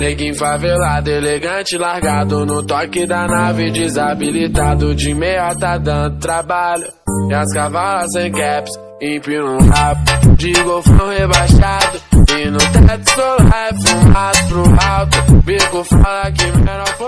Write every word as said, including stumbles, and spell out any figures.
Neguinho favelado, elegante, largado no toque da nave, desabilitado de meia tá dando trabalho. E as cavalas sem caps, empinam um rabo de golfão rebaixado. E no teto solar é fumado pro alto. Bico fala que menor